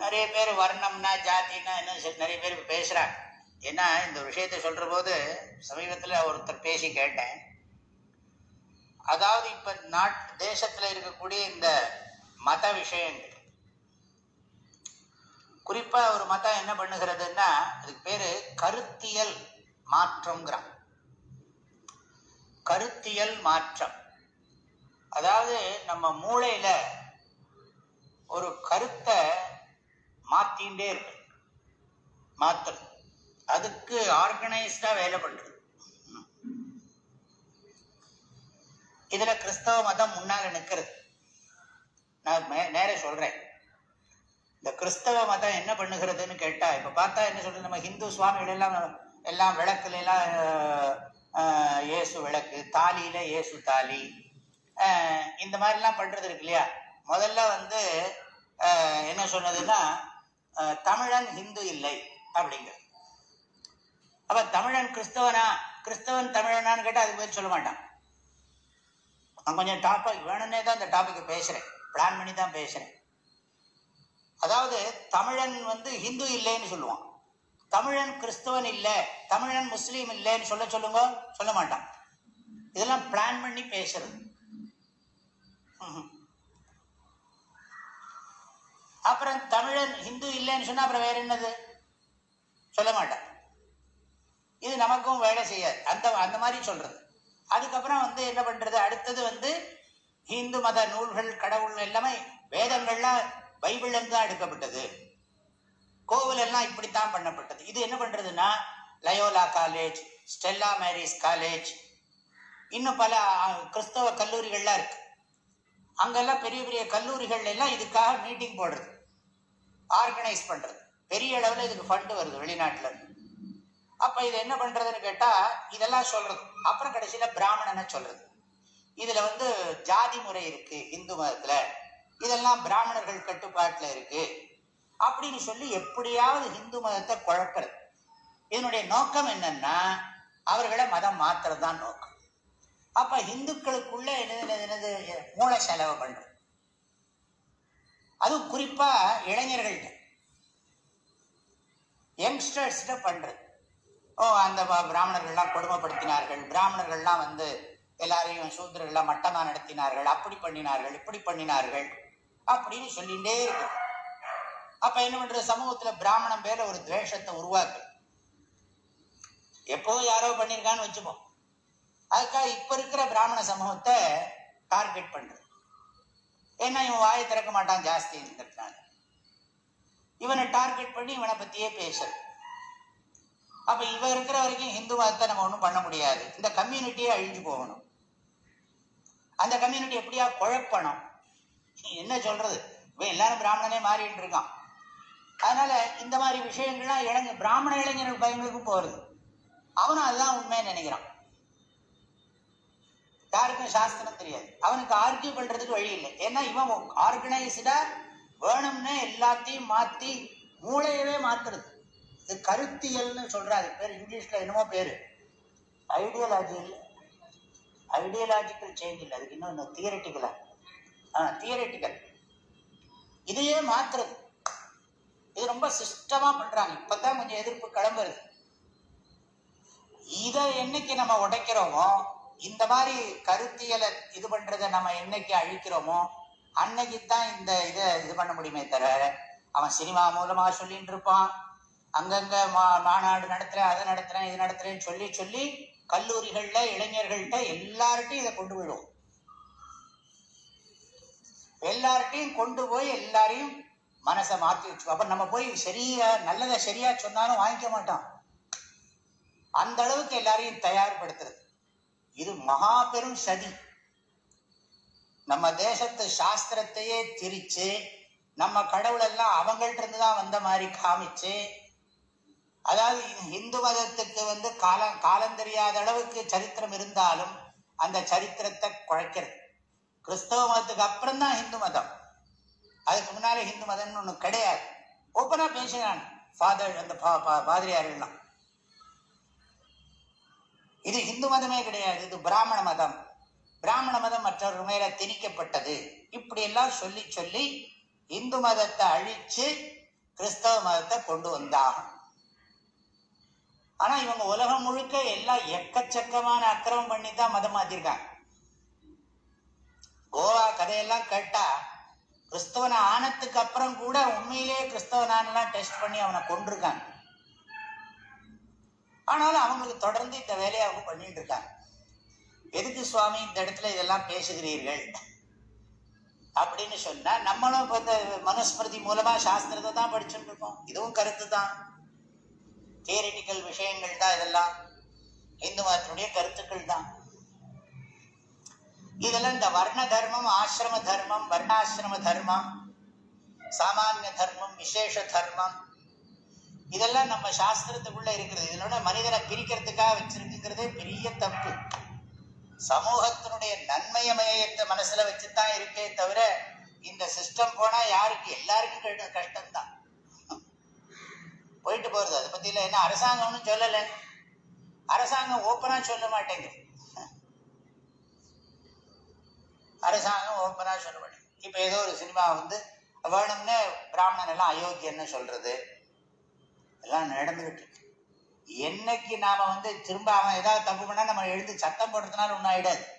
நிறைய பேர் வர்ணம்னா ஜாதின்னா என்ன நிறைய பேர் பேசுறாங்க. ஏன்னா இந்த விஷயத்தை சொல்ற போது சமீபத்தில் ஒருத்தர் பேசி கேட்டேன். அதாவது இப்ப தேசத்துல இருக்கக்கூடிய இந்த மத விஷயங்கள், குறிப்பா ஒரு மதம் என்ன பண்ணுகிறதுன்னா அதுக்கு பேரு கருத்தியல் மாற்றம்ங்கிறான். கருத்தியல் மாற்றம், அதாவது நம்ம மூளையில ஒரு கருத்தை மாத்திண்டே இருக்கு, மாத்தணும். அதுக்கு ஆர்கனைஸ்டா வேலை பண்றது. இதுல கிறிஸ்தவ மதம் முன்னால நிற்கிறது. நான் நேர சொல்றேன். இந்த கிறிஸ்தவ மதம் என்ன பண்ணுகிறதுன்னு கேட்டா, இப்ப பார்த்தா என்ன சொல்றது, நம்ம ஹிந்து சுவாமிகள் எல்லாம் விளக்குல எல்லாம் இயேசு விளக்கு, தாலியில இயேசு தாலி, இந்த மாதிரி எல்லாம் பண்றது இருக்கு இல்லையா. முதல்ல என்ன சொன்னதுன்னா தமிழன் ஹிந்து இல்லை அப்படிங்க. அப்ப தமிழன் கிறிஸ்தவனா, கிறிஸ்தவன் தமிழனான்னு கேட்டா அதுக்கு பேர் சொல்ல மாட்டான். நான் கொஞ்சம் டாபிக் வேணும்னே தான் இந்த டாபிக் பேசுறேன், பிளான் பண்ணி தான் பேசுறேன். அதாவது தமிழன் ஹிந்து இல்லைன்னு சொல்லுவான், தமிழன் கிறிஸ்தவன் இல்லை, தமிழன் முஸ்லீம் இல்லைன்னு சொல்லுங்க, சொல்ல மாட்டான். இதெல்லாம் பிளான் பண்ணி பேசுறது. அப்புறம் தமிழன் ஹிந்து இல்லைன்னு சொன்னா அப்புறம் வேற என்னது சொல்ல மாட்டான். இது நமக்கும் வேலை செய்யாது, அந்த மாதிரி சொல்றது. அதுக்கப்புறம் என்ன பண்றது, அடுத்தது ஹிந்து மத நூல்கள், கடவுள் எல்லாமே வேதங்கள்லாம் பைபிள்ல இருந்து தான் எடுக்கப்பட்டது, கோவில் எல்லாம் இப்படித்தான் பண்ணப்பட்டது. இது என்ன பண்றதுன்னா லயோலா காலேஜ், ஸ்டெல்லா மேரிஸ் காலேஜ், இன்னும் பல கிறிஸ்தவ கல்லூரிகள்லாம் இருக்கு. அங்கெல்லாம் பெரிய பெரிய கல்லூரிகள் எல்லாம் இதுக்காக மீட்டிங் போடுறது, ஆர்கனைஸ் பண்றது. பெரிய அளவில் இதுக்கு ஃபண்டு வருது வெளிநாட்டுல இருந்து. அப்ப இது என்ன பண்றதுன்னு கேட்டா இதெல்லாம் சொல்றது. அப்புறம் கடைசியில பிராமணனை சொல்றது. இதுல ஜாதி முறை இருக்கு இந்து மதத்துல, இதெல்லாம் பிராமணர்கள் கட்டுப்பாட்டுல இருக்கு அப்படின்னு சொல்லி எப்படியாவது இந்து மதத்தை குழக்கிறது. இதனுடைய நோக்கம் என்னன்னா அவர்களை மதம் மாத்துறது தான் நோக்கம். அப்ப இந்துக்களுக்குள்ள என்னது மூளை செலவு பண்றது, அதுவும் குறிப்பா இளைஞர்கள்ட்ட, யங்ஸ்டர்ஸ்ட பண்றது. அந்த பிராமணர்கள்லாம் கொடுமைப்படுத்தினார்கள், பிராமணர்கள்லாம் எல்லாரையும் சூத்திரர்கள்லாம் மட்டமா நடத்தினார்கள், அப்படி பண்ணினார்கள், இப்படி பண்ணினார்கள் அப்படின்னு சொல்லிட்டே இருக்கு. அப்ப என்ன பண்றது, சமூகத்துல பிராமணம் பேர ஒரு துவேஷத்தை உருவாக்கு. எப்போ யாரோ பண்ணிருக்கான்னு வச்சுப்போம், அதுக்காக இப்ப இருக்கிற பிராமண சமூகத்தை டார்கெட் பண்றது. ஏன்னா இவன் வாயை திறக்க மாட்டான் ஜாஸ்தி இருக்கிறதுனால, இவனை டார்கெட் பண்ணி இவனை பத்தியே பேசுறது. அப்ப இவ இருக்கிற வரைக்கும் இந்து மதத்தை நம்ம ஒண்ணும் பண்ண முடியாது. இந்த கம்யூனிட்டியே அழிஞ்சு போகணும், அந்த கம்யூனிட்டி எப்படியா குழப்பணும். என்ன சொல்றது, இவன் எல்லாரும் பிராமணனே மாறிட்டு இருக்கான். அதனால இந்த மாதிரி விஷயங்கள்லாம் பிராமண இளைஞர்கள் பையங்களுக்கும் போறது. அவனும் அதுதான் உண்மையை நினைக்கிறான். யாருக்கும் சாஸ்திரம் தெரியாது, அவனுக்கு ஆர்கியூ பண்றதுக்கு வழி இல்லை. ஏன்னா இவன் ஆர்கனைஸ்டா வேணும்னு எல்லாத்தையும் மாத்தி மூளையவே மாத்துறது. இது கருத்தியல்னு சொல்றாரு, பேர் இங்கிலீஷ்ல என்னமோ பேரு, ஐடியாலஜி இல்லை, ஐடியாலஜிக்கல் சேஞ்ச் இல்லை, அதுக்கு இன்னும் தியரட்டிக்கலா, தியரட்டிக்கல். இதையே மாத்துறது. இது ரொம்ப சிஸ்டமா பண்றாங்க. இப்பதான் கொஞ்சம் எதிர்ப்பு கிளம்புறது. இதை என்னைக்கு நம்ம உடைக்கிறோமோ, இந்த மாதிரி கருத்தியலை இது பண்றதை நம்ம என்னைக்கு அழிக்கிறோமோ அன்னைக்கு தான் இந்த இதை இது பண்ண முடியுமே தவிர, அவன் சினிமா மூலமா சொல்லிட்டு இருப்பான், அங்கங்க மாநாடு நடத்துறேன், அதை நடத்துறேன், இது நடத்துறேன்னு சொல்லி சொல்லி கல்லூரிகள்ல இளைஞர்கள்ட்ட எல்லார்ட்டையும் இதை கொண்டு போயிடுவோம். எல்லார்ட்டையும் கொண்டு போய் எல்லாரையும் மனசை மாற்றி வச்சு, அப்ப நம்ம போய் சரியா நல்லதை சரியா சொன்னாலும் வாங்கிக்க மாட்டான். அந்த அளவுக்கு எல்லாரையும் தயார்படுத்துறது. இது மகா பெரும் சதி. நம்ம தேசத்து சாஸ்திரத்தையே திரிச்சு, நம்ம கடவுள் எல்லாம் அவங்கள்ட்ட இருந்துதான் வந்த மாதிரி காமிச்சு, அதாவது இந்து மதத்துக்கு காலம் தெரியாத அளவுக்கு சரித்திரம் இருந்தாலும் அந்த சரித்திரத்தை குழைக்கிறது. கிறிஸ்தவ மதத்துக்கு அப்புறம் தான் இந்து மதம், அதுக்கு முன்னாலே இந்து மதம்னு ஒண்ணு கிடையாது. ஓப்பனா பேசுகிறான் ஃபாதர், அந்த பாதிரியார்கள்லாம். இது இந்து மதமே கிடையாது, இது பிராமண மதம், பிராமண மதம் மற்றவர்கள் மேல திணிக்கப்பட்டது, இப்படி எல்லாம் சொல்லி சொல்லி இந்து மதத்தை அழிச்சு கிறிஸ்தவ மதத்தை கொண்டு வந்தாகும். ஆனா இவங்க உலகம் முழுக்க எல்லாம் எக்கச்சக்கமான அக்கிரமம் பண்ணி தான் மதம் மாத்திருக்காங்க. கோவா கதையெல்லாம் கேட்டா கிறிஸ்தவன ஆனத்துக்கு அப்புறம் கூட உண்மையிலேயே கிறிஸ்தவனானெல்லாம் டெஸ்ட் பண்ணி அவனை கொண்டிருக்காங்க. ஆனாலும் அவங்களுக்கு தொடர்ந்து இந்த வேலையை அவங்க பண்ணிட்டு இருக்காங்க. எதுக்கு சுவாமி இந்த இடத்துல இதெல்லாம் பேசுகிறீர்கள் அப்படின்னு சொன்னா, நம்மளும் இப்ப இந்த மனுஸ்மிருதி மூலமா சாஸ்திரத்தை தான் படிச்சுட்டு இருக்கோம். இதுவும் கருத்து தான், தியரிட்டிக்கல் விஷயங்கள் தான், இதெல்லாம் இந்து மதத்தினுடைய கருத்துக்கள் தான். இதெல்லாம் இந்த வர்ண தர்மம், ஆசிரம தர்மம், வர்ணாசிரம தர்மம், சாமானிய தர்மம், விசேஷ தர்மம், இதெல்லாம் நம்ம சாஸ்திரத்துக்குள்ள இருக்கிறது. இதனோட மனிதனை பிரிக்கிறதுக்காக வச்சிருக்குங்கிறதே பெரிய தப்பு. சமூகத்தினுடைய நன்மையமயத்தை மனசுல வச்சுதான் இருக்கே தவிர இந்த சிஸ்டம் போனா யாருக்கு எல்லாருக்கும் கஷ்டம்தான் போயிட்டு போறது. அதை பத்தி இல்ல. என்ன அரசாங்கம்னு சொல்லல, அரசாங்கம் ஓப்பனா சொல்ல மாட்டேங்குது. அரசாங்கம் ஓப்பனா சொல்ல மாட்டேங்குது. இப்ப ஏதோ ஒரு சினிமா வந்து வேணும்னு பிராமணன் எல்லாம் அயோக்கியன்னு சொல்றது எல்லாம் நடந்துகிட்டு இருக்கு. என்னைக்கு நாம வந்து திரும்ப அவன் ஏதாவது தப்பு பண்ணா நம்ம எழுந்து சத்தம் போடுறதுனால ஒன்னும் ஆயிடாது.